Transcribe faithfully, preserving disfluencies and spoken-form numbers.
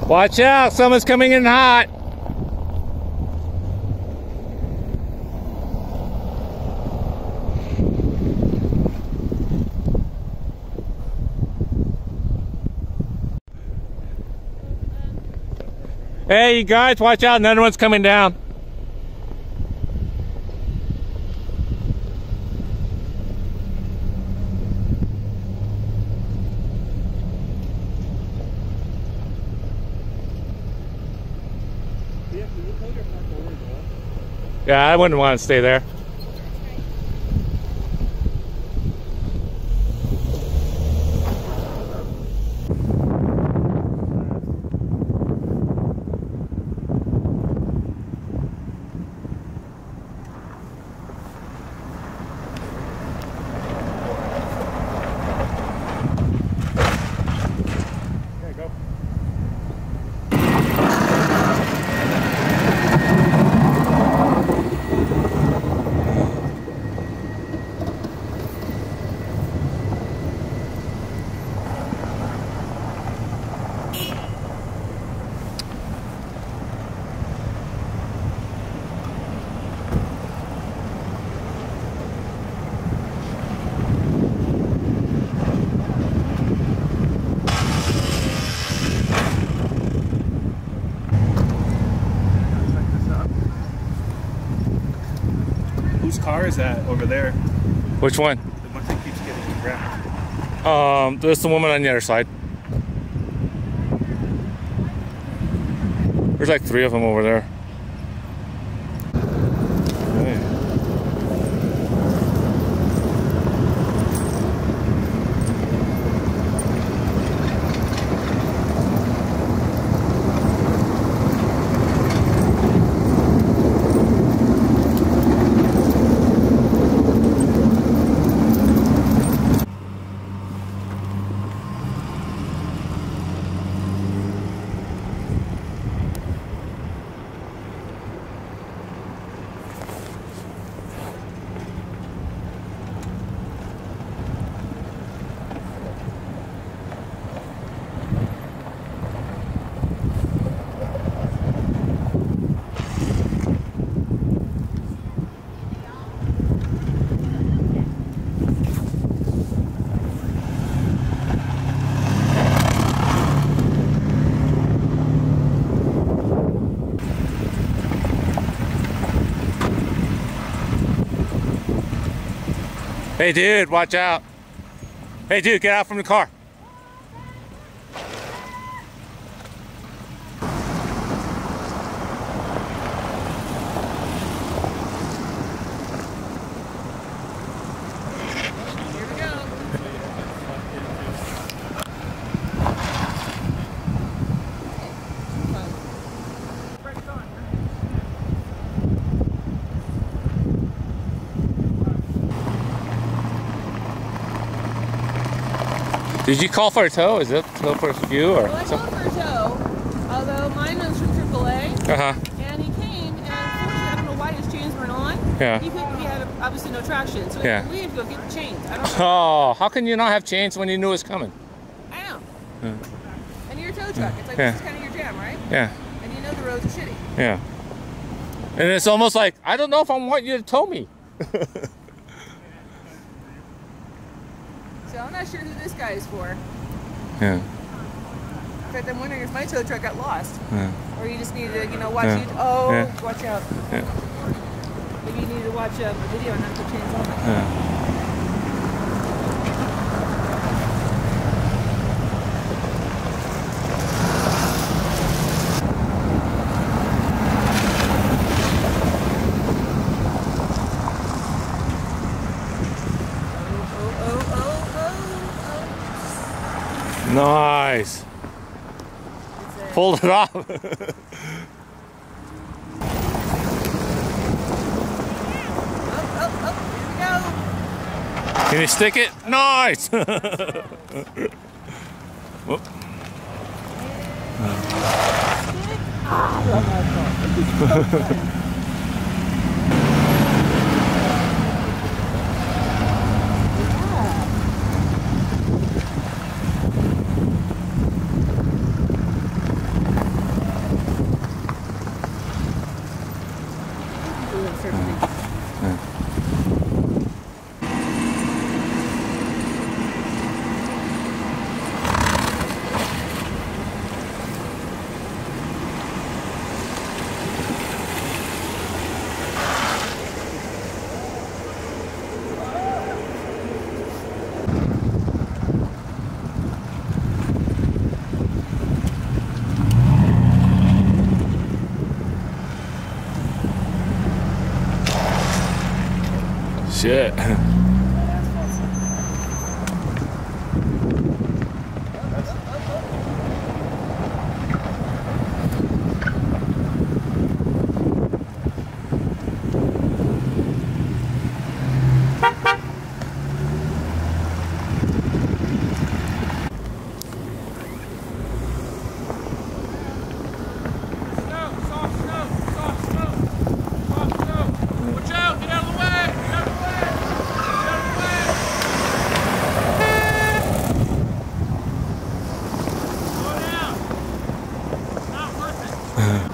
Watch out, someone's coming in hot. Hey, you guys, watch out, another one's coming down. Yeah, I wouldn't want to stay there. Whose car is that over there? Which one? The one that keeps getting wrecked. Um, there's the woman on the other side. There's like three of them over there. Hey dude, watch out. Hey dude, get out from the car. Here we go. Did you call for a tow? Is it tow for you or Well, I something? called for a tow, although mine was from triple A. Uh-huh. And he came, and unfortunately, I don't know why his chains weren't on. Yeah. He, couldn't, he had obviously no traction, so Yeah. we had to go get the chains. I don't know. Oh, how can you not have chains when you knew it was coming? I know. Yeah. And you're a tow truck. It's like, Yeah. this is kind of your jam, right? Yeah. And you know the roads are shitty. Yeah. And it's almost like, I don't know if I want you to tow me. So I'm not sure who this guy is for. Yeah. In fact, I'm wondering if my tow truck got lost. Yeah. Or you just need to, you know, watch Yeah. it. Oh, Yeah. watch out. Yeah. Maybe you need to watch um, a video on how to put chains on. Yeah. Nice. Pulled it off. Oh, oh, oh, here we go. Can you stick it? Nice. Whoop. shit. Uh.